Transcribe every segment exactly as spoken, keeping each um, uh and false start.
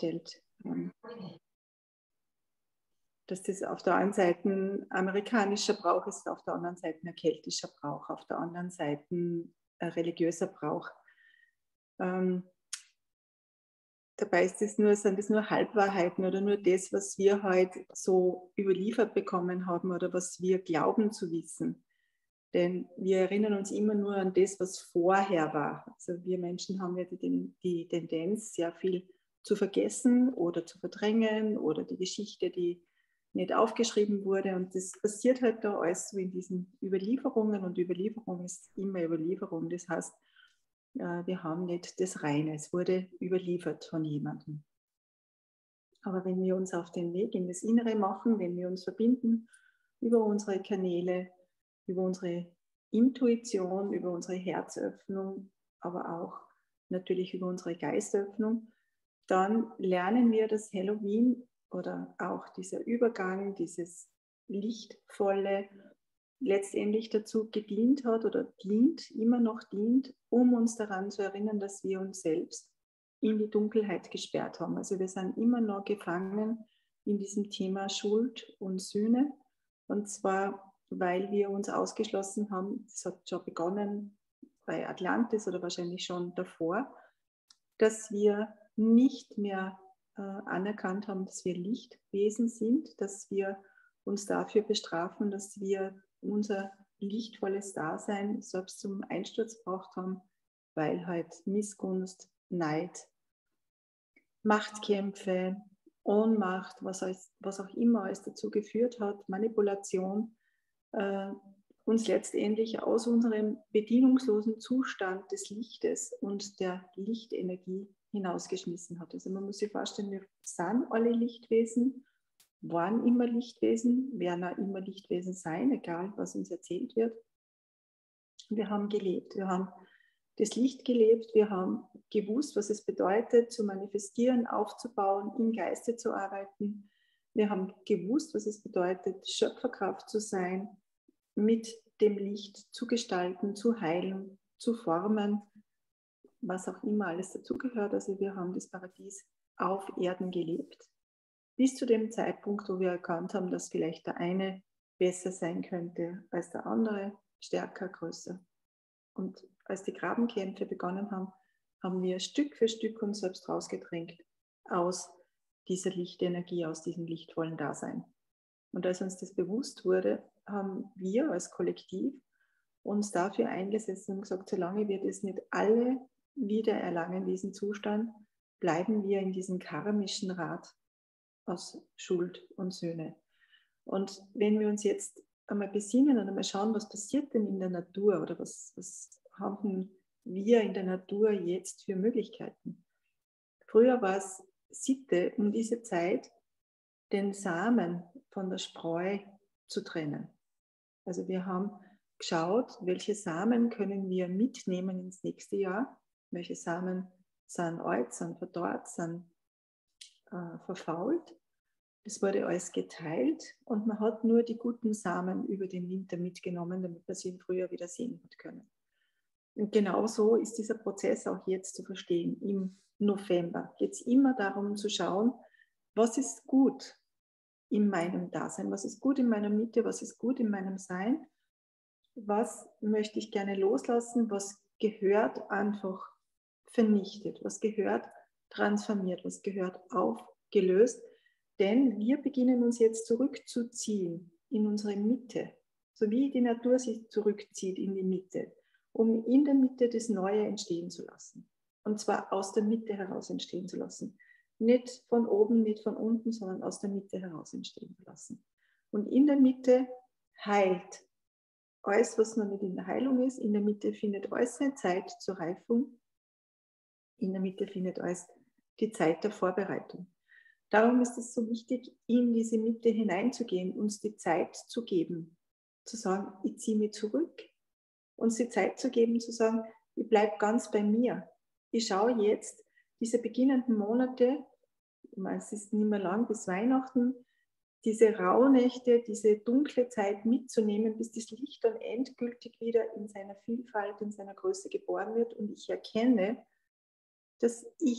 darstellt. Dass das auf der einen Seite ein amerikanischer Brauch ist, auf der anderen Seite ein keltischer Brauch, auf der anderen Seite ein religiöser Brauch. Ähm, dabei ist das nur, sind das nur Halbwahrheiten oder nur das, was wir halt so überliefert bekommen haben oder was wir glauben zu wissen. Denn wir erinnern uns immer nur an das, was vorher war. Also wir Menschen haben ja die, die Tendenz, sehr viel zu vergessen oder zu verdrängen oder die Geschichte, die nicht aufgeschrieben wurde. Und das passiert halt da alles so in diesen Überlieferungen. Und Überlieferung ist immer Überlieferung. Das heißt, wir haben nicht das Reine. Es wurde überliefert von jemandem. Aber wenn wir uns auf den Weg in das Innere machen, wenn wir uns verbinden über unsere Kanäle, über unsere Intuition, über unsere Herzöffnung, aber auch natürlich über unsere Geistöffnung, dann lernen wir, dass Halloween oder auch dieser Übergang, dieses Lichtvolle letztendlich dazu gedient hat oder dient, immer noch dient, um uns daran zu erinnern, dass wir uns selbst in die Dunkelheit gesperrt haben. Also wir sind immer noch gefangen in diesem Thema Schuld und Sühne. Und zwar, weil wir uns ausgeschlossen haben, das hat schon begonnen bei Atlantis oder wahrscheinlich schon davor, dass wir nicht mehr äh, anerkannt haben, dass wir Lichtwesen sind, dass wir uns dafür bestrafen, dass wir unser lichtvolles Dasein selbst zum Einsturz gebracht haben, weil halt Missgunst, Neid, Machtkämpfe, Ohnmacht, was, als, was auch immer es dazu geführt hat, Manipulation, äh, uns letztendlich aus unserem bedienungslosen Zustand des Lichtes und der Lichtenergie hinausgeschmissen hat. Also man muss sich vorstellen, wir sind alle Lichtwesen, waren immer Lichtwesen, werden auch immer Lichtwesen sein, egal was uns erzählt wird. Wir haben gelebt, wir haben das Licht gelebt, wir haben gewusst, was es bedeutet, zu manifestieren, aufzubauen, im Geiste zu arbeiten. Wir haben gewusst, was es bedeutet, Schöpferkraft zu sein, mit dem Licht zu gestalten, zu heilen, zu formen, was auch immer alles dazugehört. Also wir haben das Paradies auf Erden gelebt, bis zu dem Zeitpunkt, wo wir erkannt haben, dass vielleicht der eine besser sein könnte als der andere, stärker, größer. Und als die Grabenkämpfe begonnen haben, haben wir Stück für Stück uns selbst rausgedrängt aus dieser Lichtenergie, aus diesem lichtvollen Dasein. Und als uns das bewusst wurde, haben wir als Kollektiv uns dafür eingesetzt und gesagt, solange wir das nicht alle wieder erlangen, diesen Zustand, bleiben wir in diesem karmischen Rad aus Schuld und Sühne. Und wenn wir uns jetzt einmal besinnen und einmal schauen, was passiert denn in der Natur oder was, was haben wir in der Natur jetzt für Möglichkeiten? Früher war es Sitte, um diese Zeit den Samen von der Spreu zu trennen. Also wir haben geschaut, welche Samen können wir mitnehmen ins nächste Jahr, welche Samen sind alt, sind verdorrt, sind äh, verfault. Das wurde alles geteilt und man hat nur die guten Samen über den Winter mitgenommen, damit man sie im Frühjahr wieder sehen hat können. Und genau so ist dieser Prozess auch jetzt zu verstehen. Im November geht es immer darum zu schauen, was ist gut in meinem Dasein, was ist gut in meiner Mitte, was ist gut in meinem Sein, was möchte ich gerne loslassen, was gehört einfach vernichtet, was gehört transformiert, was gehört aufgelöst. Denn wir beginnen uns jetzt zurückzuziehen in unsere Mitte, so wie die Natur sich zurückzieht in die Mitte, um in der Mitte das Neue entstehen zu lassen. Und zwar aus der Mitte heraus entstehen zu lassen. Nicht von oben, nicht von unten, sondern aus der Mitte heraus entstehen zu lassen. Und in der Mitte heilt alles, was noch nicht in der Heilung ist. In der Mitte findet alles seine Zeit zur Reifung. In der Mitte findet alles die Zeit der Vorbereitung. Darum ist es so wichtig, in diese Mitte hineinzugehen, uns die Zeit zu geben, zu sagen, ich ziehe mich zurück, uns die Zeit zu geben, zu sagen, ich bleibe ganz bei mir. Ich schaue jetzt diese beginnenden Monate, ich meine, es ist nicht mehr lang bis Weihnachten, diese Rauhnächte, diese dunkle Zeit mitzunehmen, bis das Licht dann endgültig wieder in seiner Vielfalt, in seiner Größe geboren wird und ich erkenne, dass ich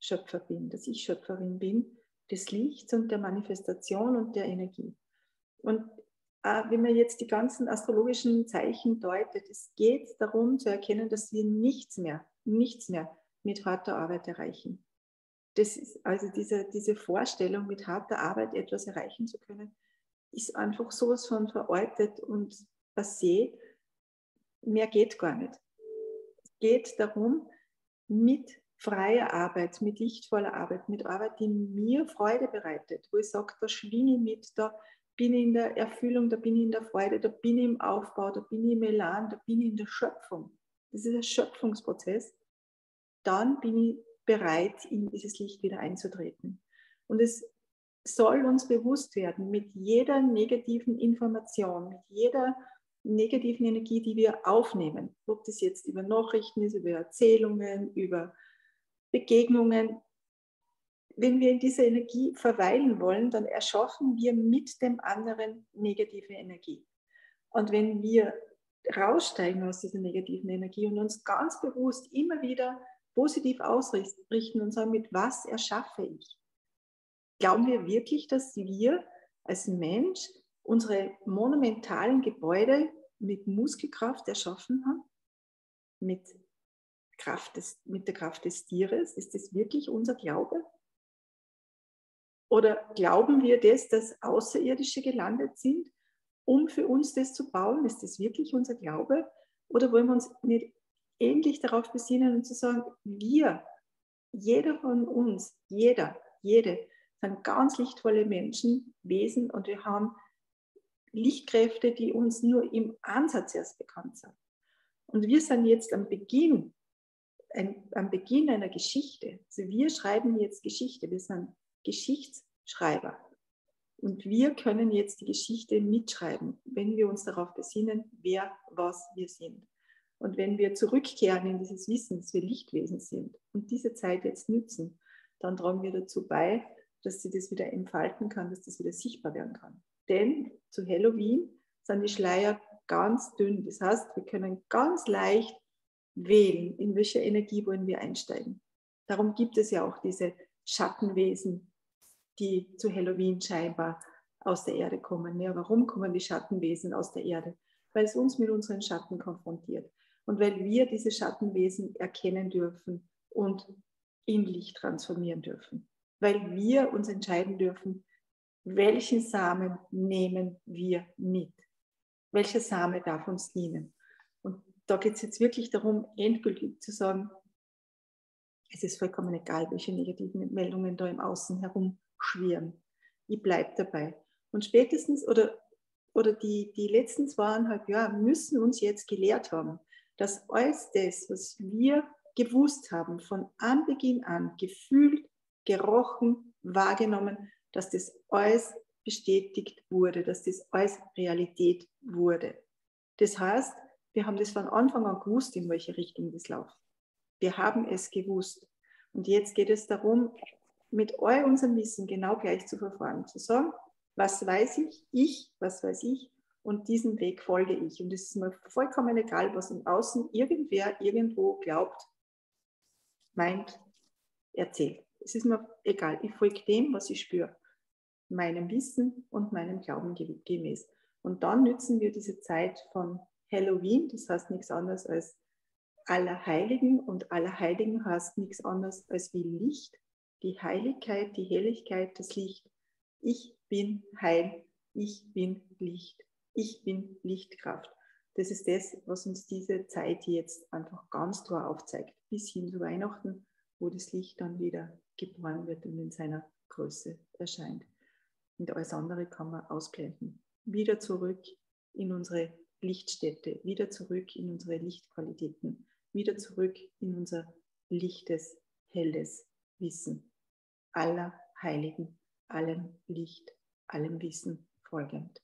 Schöpfer bin, dass ich Schöpferin bin des Lichts und der Manifestation und der Energie. Und äh, wenn man jetzt die ganzen astrologischen Zeichen deutet, es geht darum zu erkennen, dass wir nichts mehr, nichts mehr mit harter Arbeit erreichen. Das ist also diese, diese Vorstellung, mit harter Arbeit etwas erreichen zu können, ist einfach sowas von veraltet und passé. Mehr geht gar nicht. Es geht darum, mit freier Arbeit, mit lichtvoller Arbeit, mit Arbeit, die mir Freude bereitet, wo ich sage, da schwinge ich mit, da bin ich in der Erfüllung, da bin ich in der Freude, da bin ich im Aufbau, da bin ich im Elan, da bin ich in der Schöpfung. Das ist ein Schöpfungsprozess. Dann bin ich bereit, in dieses Licht wieder einzutreten. Und es soll uns bewusst werden, mit jeder negativen Information, mit jeder negativen Energie, die wir aufnehmen, ob das jetzt über Nachrichten ist, über Erzählungen, über Begegnungen, wenn wir in dieser Energie verweilen wollen, dann erschaffen wir mit dem anderen negative Energie. Und wenn wir raussteigen aus dieser negativen Energie und uns ganz bewusst immer wieder positiv ausrichten und sagen, mit was erschaffe ich? Glauben wir wirklich, dass wir als Mensch unsere monumentalen Gebäude mit Muskelkraft erschaffen haben? Mit, Kraft des, mit der Kraft des Tieres? Ist das wirklich unser Glaube? Oder glauben wir das, dass Außerirdische gelandet sind, um für uns das zu bauen? Ist das wirklich unser Glaube? Oder wollen wir uns nicht ähnlich darauf besinnen und zu sagen, wir, jeder von uns, jeder, jede, sind ganz lichtvolle Menschen, Wesen und wir haben Lichtkräfte, die uns nur im Ansatz erst bekannt sind. Und wir sind jetzt am Beginn, ein, am Beginn einer Geschichte. Also wir schreiben jetzt Geschichte, wir sind Geschichtsschreiber. Und wir können jetzt die Geschichte mitschreiben, wenn wir uns darauf besinnen, wer, was wir sind. Und wenn wir zurückkehren in dieses Wissen, dass wir Lichtwesen sind und diese Zeit jetzt nützen, dann tragen wir dazu bei, dass sie das wieder entfalten kann, dass das wieder sichtbar werden kann. Denn zu Halloween sind die Schleier ganz dünn. Das heißt, wir können ganz leicht wählen, in welche Energie wollen wir einsteigen. Darum gibt es ja auch diese Schattenwesen, die zu Halloween scheinbar aus der Erde kommen. Ja, warum kommen die Schattenwesen aus der Erde? Weil es uns mit unseren Schatten konfrontiert. Und weil wir diese Schattenwesen erkennen dürfen und in Licht transformieren dürfen. Weil wir uns entscheiden dürfen, welchen Samen nehmen wir mit? Welcher Same darf uns dienen? Und da geht es jetzt wirklich darum, endgültig zu sagen, es ist vollkommen egal, welche negativen Meldungen da im Außen herumschwirren. Ich bleibe dabei. Und spätestens, oder, oder die, die letzten zweieinhalb Jahre müssen uns jetzt gelehrt haben, dass alles das, was wir gewusst haben, von Anbeginn an, gefühlt, gerochen, wahrgenommen, dass das alles bestätigt wurde, dass das alles Realität wurde. Das heißt, wir haben das von Anfang an gewusst, in welche Richtung das läuft. Wir haben es gewusst. Und jetzt geht es darum, mit all unserem Wissen genau gleich zu verfahren, zu sagen, was weiß ich, ich, was weiß ich, und diesem Weg folge ich. Und es ist mir vollkommen egal, was im Außen irgendwer irgendwo glaubt, meint, erzählt. Es ist mir egal, ich folge dem, was ich spüre, meinem Wissen und meinem Glauben gemäß. Und dann nützen wir diese Zeit von Halloween, das heißt nichts anderes als Allerheiligen, und Allerheiligen heißt nichts anderes als wie Licht, die Heiligkeit, die Helligkeit, das Licht. Ich bin Heil, ich bin Licht, ich bin Lichtkraft. Das ist das, was uns diese Zeit jetzt einfach ganz klar aufzeigt, bis hin zu Weihnachten, wo das Licht dann wieder geboren wird und in seiner Größe erscheint. Und alles andere kann man ausblenden. Wieder zurück in unsere Lichtstätte, wieder zurück in unsere Lichtqualitäten, wieder zurück in unser lichtes, helles Wissen. Aller Heiligen, allem Licht, allem Wissen folgend.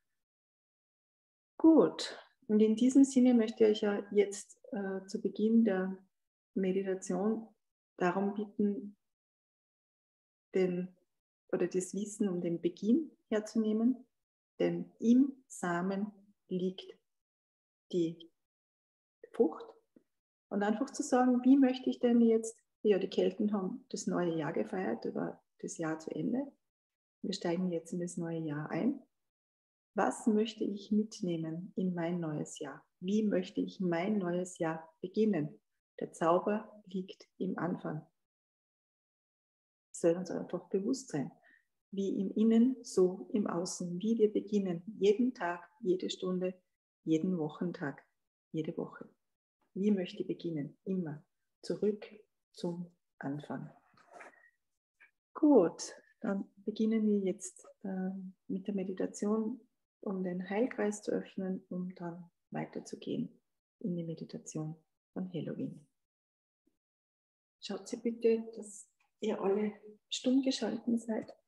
Gut, und in diesem Sinne möchte ich ja jetzt äh, zu Beginn der Meditation darum bitten, den, oder das Wissen um den Beginn herzunehmen, denn im Samen liegt die Frucht. Und einfach zu sagen, wie möchte ich denn jetzt Ja, die Kelten haben das neue Jahr gefeiert, da war das Jahr zu Ende. Wir steigen jetzt in das neue Jahr ein. Was möchte ich mitnehmen in mein neues Jahr? Wie möchte ich mein neues Jahr beginnen? Der Zauber liegt im Anfang. Es soll uns einfach bewusst sein. Wie im Innen, so im Außen. Wie wir beginnen. Jeden Tag, jede Stunde, jeden Wochentag, jede Woche. Wie möchte ich beginnen? Immer zurück zum Anfang. Gut, dann beginnen wir jetzt äh, mit der Meditation, um den Heilkreis zu öffnen, um dann weiterzugehen in die Meditation von Halloween. Schaut Sie bitte, dass ihr alle stumm geschalten seid.